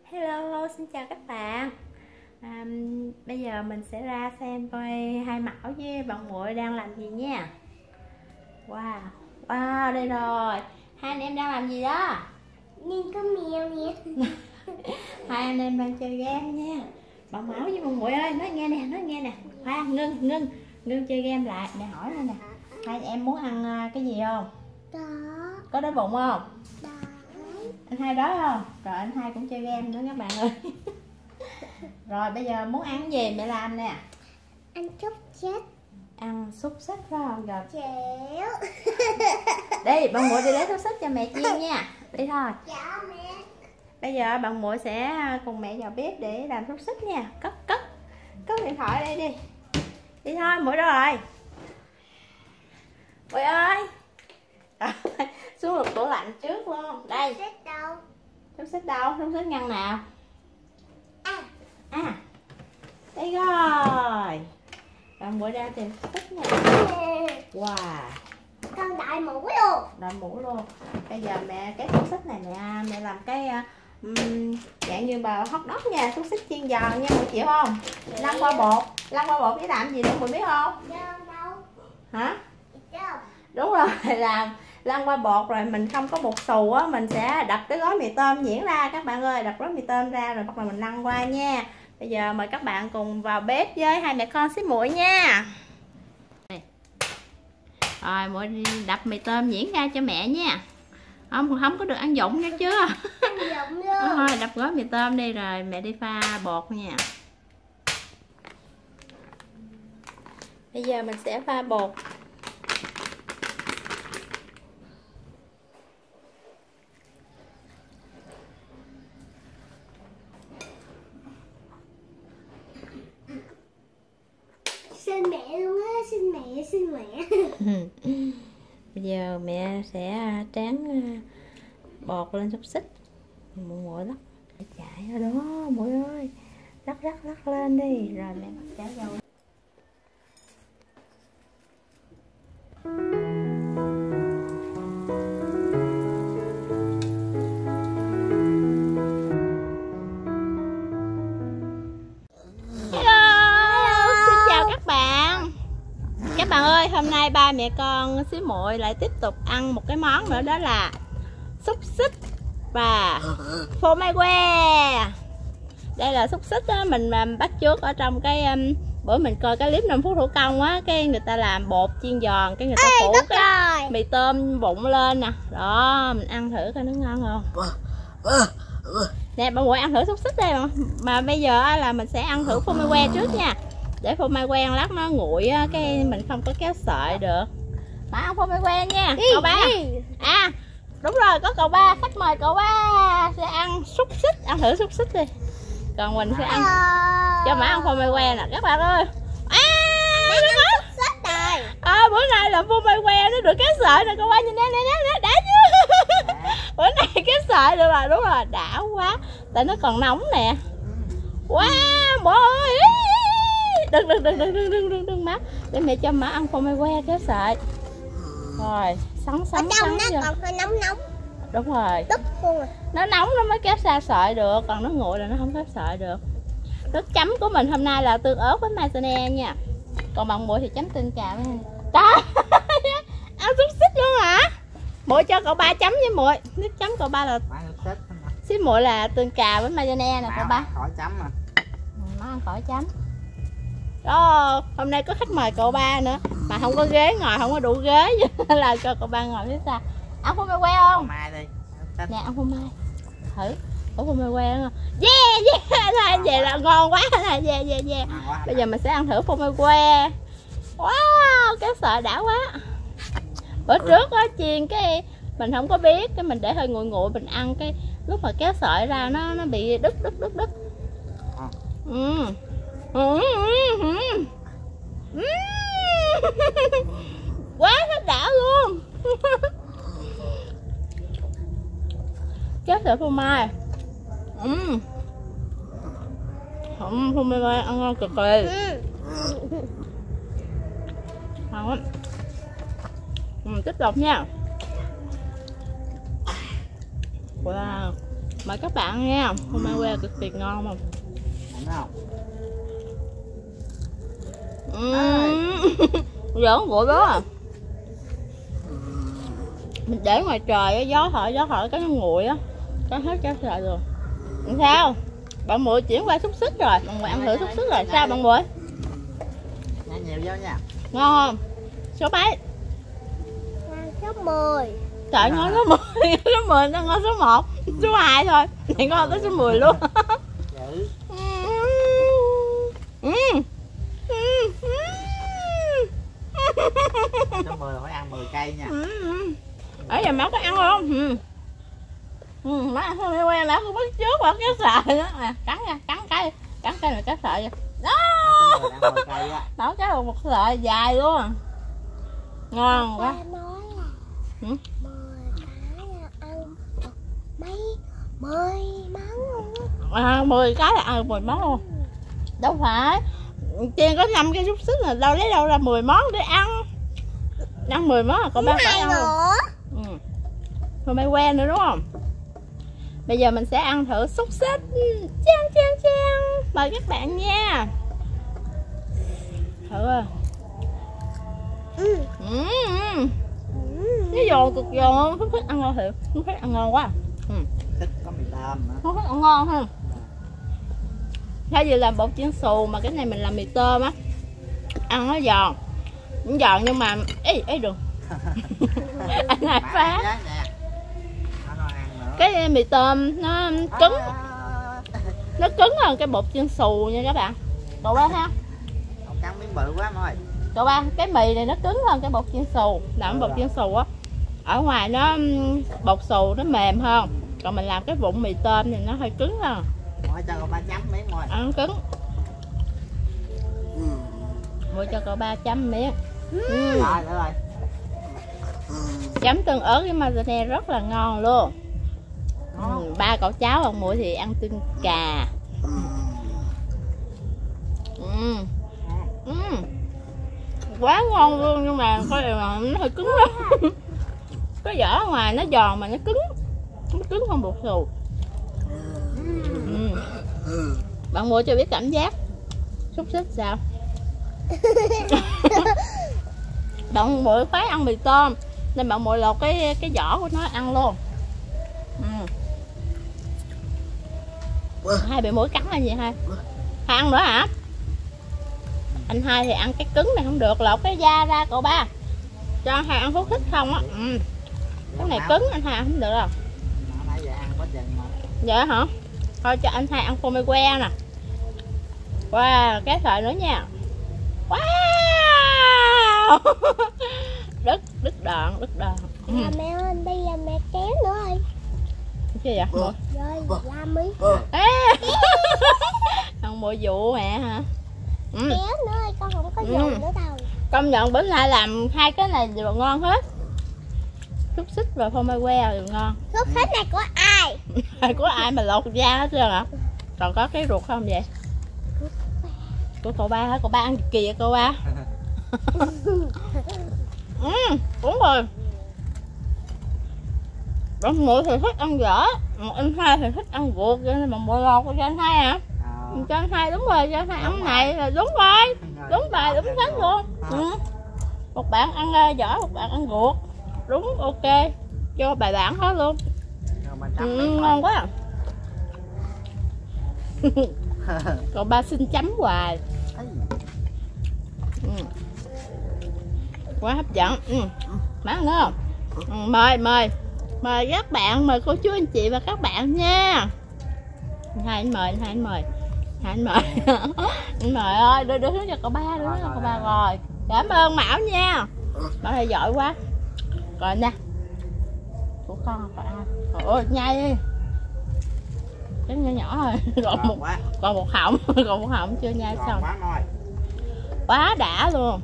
Hello, xin chào các bạn. Bây giờ mình sẽ ra xem coi hai Mão với bạn Muội đang làm gì nha. Wow, wow, đây rồi. Hai anh em đang làm gì đó? Nhìn có mèo nè. Hai anh em đang chơi game nha. Bạn Mão với bạn Muội ơi, nói nghe nè. Khoan, ngưng chơi game lại. Mẹ hỏi đây nè. Hai anh em muốn ăn cái gì không? Đó. Có đói bụng không? Đó. Anh Hai đói không? Rồi anh Hai cũng chơi game nữa các bạn ơi. Rồi bây giờ muốn ăn gì mẹ làm nè. Ăn chúc chết. Ăn xúc xích phải không? Rồi Chéo. đi bạn Muội đi lấy xúc xích cho mẹ chiên nha. Đi thôi. Dạ mẹ. Bây giờ bạn Muội sẽ cùng mẹ vào bếp để làm xúc xích nha. Cất điện thoại đây đi. Đi thôi. Muội đâu rồi? Muội ơi. Xuống lục tủ lạnh trước luôn. Đây. Xích đâu? Xúc xích đâu? Xúc xích ngăn nào? À. Đây rồi. Bạn Muội ra tìm xúc xích nha. Wow. Con đại mũ luôn. Đội mũ luôn. Bây giờ mẹ cái xúc xích này mẹ làm cái dạng như bà hot dog nha, xúc xích chiên giòn nha, Muội chịu không? Lăn qua bột để làm gì nữa Muội biết không? Đâu. Hả? Đâu. Đúng rồi, làm lăn qua bột rồi mình không có bột xù á, mình sẽ đập cái gói mì tôm nhuyễn ra các bạn ơi, đập gói mì tôm ra rồi bắt đầu mình lăn qua nha. Bây giờ mời các bạn cùng vào bếp với hai mẹ con xí Muội nha. Rồi Muội đập mì tôm nhuyễn ra cho mẹ nha. Không có được ăn dụng nghe chưa? Ăn dụng luôn. Thôi đập gói mì tôm đi rồi mẹ đi pha bột nha. Bây giờ mình sẽ pha bột. Xin mẹ luôn á, xin mẹ. Bây giờ mẹ sẽ tráng bột lên xúc xích. Muội lắc chạy ở đó Muội ơi, lắc lên đi rồi mẹ bắt chảo dầu. Các bạn ơi, hôm nay ba mẹ con xí Muội lại tiếp tục ăn một cái món nữa, đó là xúc xích và phô mai que. Đây là xúc xích á, mình bắt chước ở trong cái bữa mình coi cái clip 5 phút thủ công á, cái người ta làm bột chiên giòn, cái người ta phủ cái mì tôm bụng lên nè. Đó, mình ăn thử coi nó ngon không. Nè, bạn Muội ăn thử xúc xích đây mà bây giờ là mình sẽ ăn thử phô mai que trước nha. Để phô mai que lát nó nguội á, cái mình không có kéo sợi được. Mà ăn phô mai que nha. Cậu ba. À, đúng rồi, có cậu ba, khách mời cậu ba sẽ ăn xúc xích, ăn thử xúc xích đi. Còn mình sẽ ăn cho Mã ăn phô mai que nè các bạn ơi. Xúc xích rồi. Bữa nay là phô mai que nó được kéo sợi nè cậu ba, nhìn nè đã chưa? Bữa nay kéo sợi được rồi, đúng rồi, đã quá. Tại nó còn nóng nè. Wow, bố ơi. Đừng má, để mẹ cho Má ăn phô mai que kéo sợi. Rồi sắn Ở trong nó còn hơi nóng. Đúng rồi, Tức luôn rồi. nó nóng nó mới kéo xa sợi được, còn nó nguội là nó không kéo sợi được. Nước chấm của mình hôm nay là tương ớt với mayonnaise nha, còn bạn Muội thì chấm tinh cà với đó. Ăn xúc xích luôn hả? Muội cho cậu ba chấm với Muội, nước chấm cậu ba là xí Muội là tương cà với mayonnaise nè cậu ba. Khỏi chấm mà. Nó ăn khỏi chấm. Đó, hôm nay có khách mời cậu ba nữa mà không có ghế ngồi, không có đủ ghế nên là cho cậu ba ngồi phía sau. Ăn phô mai que không? Mai đi. Nè ăn phô mai. Thử phô mai que đó. Yeah, là vậy là ngon quá nè. Yeah. Bây giờ mình sẽ ăn thử phô mai que. Wow, cái sợi đã quá. Bữa trước á chiên cái mình không có biết, cái mình để hơi nguội mình ăn, cái lúc mà kéo sợi ra nó bị đứt. Quá nó đã luôn. Kéo sợi phô mai. Phô mai ăn ngon cực kỳ. Ngon lắm. Tiếp tục nha. Wow. Mời các bạn nha. Phô mai que cực kỳ ngon không? Đúng không? Giỡn nguội đó à. Mình để ngoài trời á, gió thổi cái nó nguội á, có hết cái sợi rồi. Làm sao? Bạn Muội chuyển qua xúc xích rồi, bạn Muội ăn thử xúc xích rồi, sao bạn Muội? Nhai nhiều vô nha. Ngon không? Số mấy? Số 10. Trời, ngon số 10, số 10 nó ngon số 1, số 2 thôi, thì ngon tới số 10 luôn. Dữ. Số 10 phải ăn 10 cây nha. Ở giờ má có ăn không? Má ăn không quen, má không biết trước qua cái sợi đó nè, cắn nha, cắn cây là cái sợi vậy. Đó. Số 10 ăn 10 cây á. Nó cái một sợi dài luôn. Ngon quá. Ba nói là 10 cái là ăn mấy 10 món luôn á. 10 cái là ăn 10 món luôn. Đâu phải. Tiên có 5 cái xúc xích là lấy đâu ra 10 món để ăn. Ăn 10 món là con ba phải ăn luôn. Phô mai que nữa đúng không? Bây giờ mình sẽ ăn thử xúc xích. Chan. Mời các bạn nha. Thử à. Nó giòn cực giòn không? Phúc thích ăn ngon thiệt. Phúc thích ăn ngon quá. Thích có mì tôm nữa. Phúc thích ăn ngon ha. Thay vì làm bột chiên xù mà cái này mình làm mì tôm á, ăn nó giòn. Cũng giòn nhưng mà ý đừng. Anh Hai phá. Cái mì tôm nó cứng. Nó cứng hơn cái bột chiên xù nha các bạn. Cậu ba ha. Cậu cắn miếng bự quá thôi. Cậu ba, cái mì này nó cứng hơn cái bột chiên xù. Làm bột chiên xù á, ở ngoài nó bột xù nó mềm hơn, còn mình làm cái vụn mì tôm thì nó hơi cứng hơn. Mỗi cho cậu ba chấm miếng thôi. Ăn cứng. Mua cho cậu ba chấm miếng. Rồi. Chấm tương ớt với mayonnaise rất là ngon luôn. Ba cậu cháu ông Muội thì ăn tương cà. Quá ngon luôn, nhưng mà có điều là nó hơi cứng lắm. Cái vỏ ở ngoài nó giòn mà nó cứng hơn bột xù. Bạn Muội cho biết cảm giác xúc xích sao? Bạn Muội khoái ăn mì tôm nên bạn Muội lột cái vỏ của nó ăn luôn. Hai bị mũi cắn là gì hai? Hai ăn nữa hả? Anh Hai thì ăn cái cứng này không được, lột cái da ra cậu ba. Cho Hai ăn Phúc thích không á. Cái này cứng anh Hai không được đâu. Nãy giờ ăn quá chừng mà. Dạ hả? Thôi cho anh Hai ăn phô mai que nè. Wow, cái sợi nữa nha. Wow. Đứt đoạn. Mẹ ơi, bây giờ mẹ kéo nữa rồi. Cái gì vậy? Rồi, làm đi. Thằng Muội dụ mẹ hả? Kéo nữa rồi, con không có dùng nữa đâu. Công nhận bữa nay làm hai cái này đều ngon hết. Xúc xích và phô mai que đều ngon. Xúc xích này của ai? Của ai mà lột da hết trơn hả? Còn có cái ruột không vậy? Của cậu ba hả? Cậu ba ăn kỳ vậy cậu ba? Đúng rồi. Bạn Muội thì thích ăn dở, anh Hai thì thích ăn ruột, cho nên mà Muội lột cho anh Hai hả? Cho anh Hai đúng rồi, cho anh Hai ăn này là đúng rồi. Đúng bài, đúng sách luôn. Một bạn ăn vỏ, một bạn ăn ruột. Đúng, ok. Cho bài bản hết luôn. Ngon quá. Cậu ba xin chấm hoài. Quá hấp dẫn. Má ăn nữa không? Mời các bạn, mời cô chú anh chị và các bạn nha. Anh mời. Anh mời ơi, đưa xuống cho cậu ba, đưa xuống cho cậu ba rồi. Cảm ơn Mão nha. Mão này giỏi quá. Rồi nè. Của con phải ai? Trời ơi, nhai đi. Cái nhỏ rồi. Còn một họng chưa nhai xong. Quá đã luôn.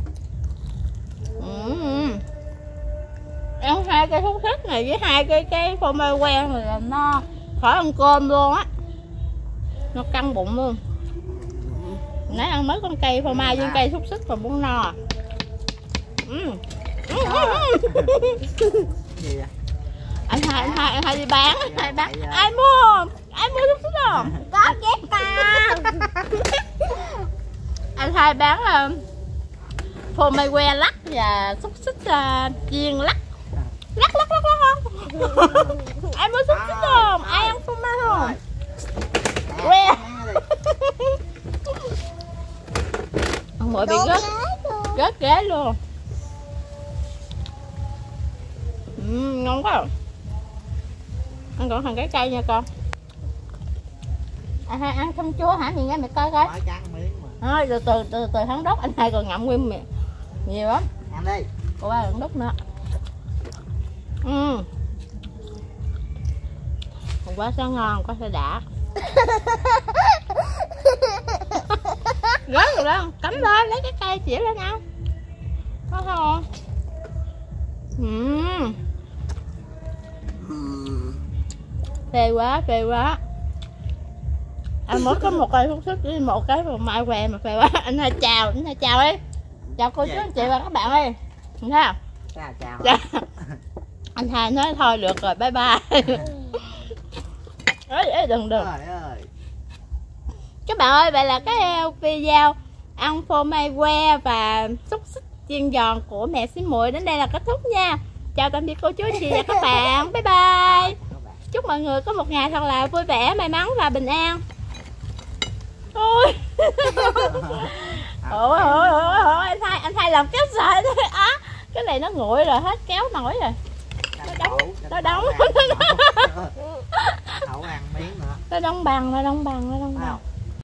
Ăn hai cây xúc xích này với hai cái phô mai que này là no, khỏi ăn cơm luôn á. Nó căng bụng luôn. Nãy ăn mấy con cây phô mai với cây xúc xích mà muốn no. Anh hai đi bán, anh hai bán. Ai mua? Ai mua xúc xích không? Có ghép con. Anh hai bán phô mai que lắc và xúc xích chiên lắc. Lắc không? Ai mua xúc xích không? Ai ăn phô mai không? Que. Ông Mội bị rớt ghế luôn. Ngon quá. Ăn còn thằng cái cây nha con. Anh hai ăn không chua hả? Nhìn nghe mẹ coi coi. Mới cắn miếng mà. Thôi từ hắn đốt, anh hai còn ngậm nguyên miệng nhiều lắm. Ăn đi. Cô ba đừng đốt nữa. Quá sẽ ngon, quá sẽ đã. Rớt rồi đó, cắm lên lấy cái cây chỉ lên ăn. Có không? Phê quá. Anh mới có một cây xúc xích với một cái mai què mà phê quá. Anh hai chào đi. Chào cô chú anh chị và các bạn ơi. Thấy không? Chào. Anh hai nói thôi được rồi, bye bye. Đừng. Trời ơi. Các bạn ơi, vậy là cái video ăn phô mai que và xúc xích chiên giòn của mẹ xí muội đến đây là kết thúc nha. Chào tạm biệt cô chú anh chị và các bạn. Bye bye. Chúc mọi người có một ngày thật là vui vẻ, may mắn và bình an. Ôi. Ôi, anh hai làm kéo sợi thôi á. Cái này nó nguội rồi, hết kéo nổi rồi. Nó đóng. Hậu ăn miếng nữa. Nó đóng bằng.